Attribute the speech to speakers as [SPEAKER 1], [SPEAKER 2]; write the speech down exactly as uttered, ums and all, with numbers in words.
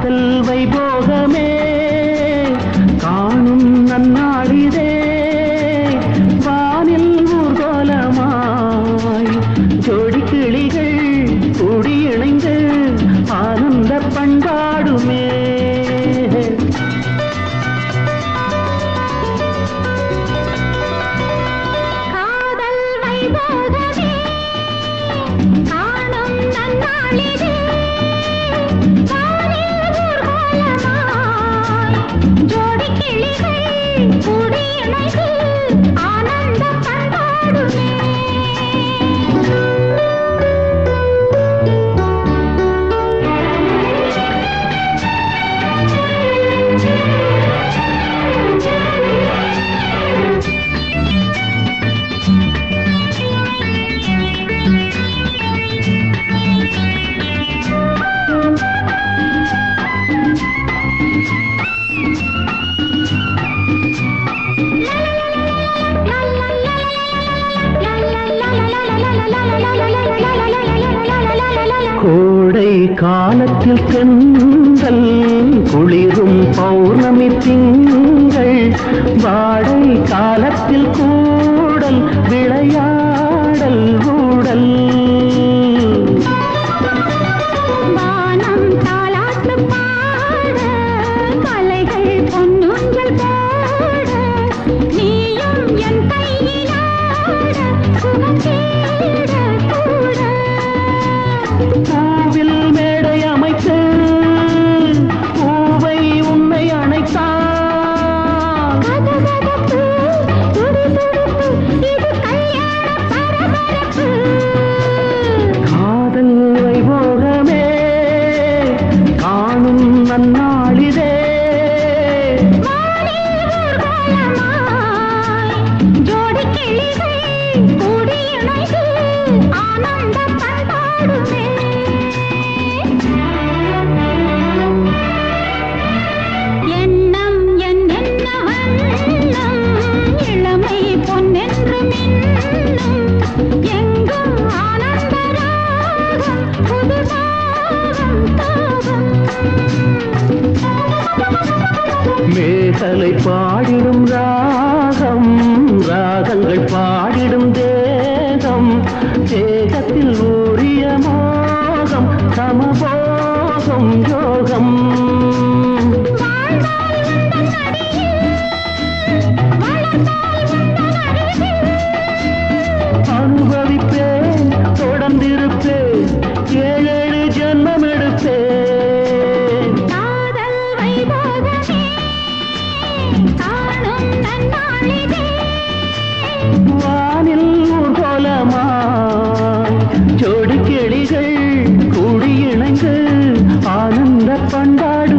[SPEAKER 1] காதல் வைபோகமே காணும் நன்னாளிதே வானில் ஊர்கோலமாய் ஜோடி கிளிகள் கூடி இணைந்து ஆனந்த பண்பாடுமே
[SPEAKER 2] காதல் வைபோகமே காணும் நன்னாளிதே வானில் ஊர்கோலமாய் ஜோடி கிளிகள் கூடி இணைந்து ஆனந்த பண்பாடுமே
[SPEAKER 1] கோடை காலத்தில் தென்றல் குளிரும் பௌர்ணமி திங்கள் வாடை காலத்தில் கூடல் விளையாடல் ஊடல்
[SPEAKER 2] வானம் தாலாட்டு பாட கலைகள் பொன்னூஞ்சல் போட நீயும் என் கையிலாட சுகம் தேட கூட
[SPEAKER 1] பூவில் மேடை அமைத்து பூவை உன்னை அணைத்தான்
[SPEAKER 2] கதகதப்பு துடிதுடிப்பு இது கல்யாண பரபரப்பு
[SPEAKER 1] காதல் வைபோகமே காணும் நன்னாளிதே
[SPEAKER 2] வானில் ஊர்வலமாய் ஜோடி கிளிகள் கூடி இணைந்து ஆனந்த பண்பாடுமே எண்ணம் என்னென்ன வண்ணம் இளமை பொன்னென்று மின்னும் எங்கும் ஆனந்த ராகம் புது தாகம் தாகம்
[SPEAKER 1] மேகலை பாடிடும் ராகம் ராகங்கள் பாடிடும் தேகம் தேகத்தில் ஊறிய மோகம் சமபோகம் யோகம்
[SPEAKER 2] வாழ்ந்தால் உந்தன் அடியில் வளர்ந்தால் உந்தன் அருகில்
[SPEAKER 1] அனுபவிப்பேன் தொடர்ந்திருப்பேன் ஏழேழு ஜென்மம் எடுப்பேன்
[SPEAKER 2] காதல் வைபோகமே காணும் நன்னாளிதே
[SPEAKER 1] வானில் ஊர்கோலமாய் ஜோடி கிளிகள் கூடி இணைந்து ஆனந்த பண்பாடு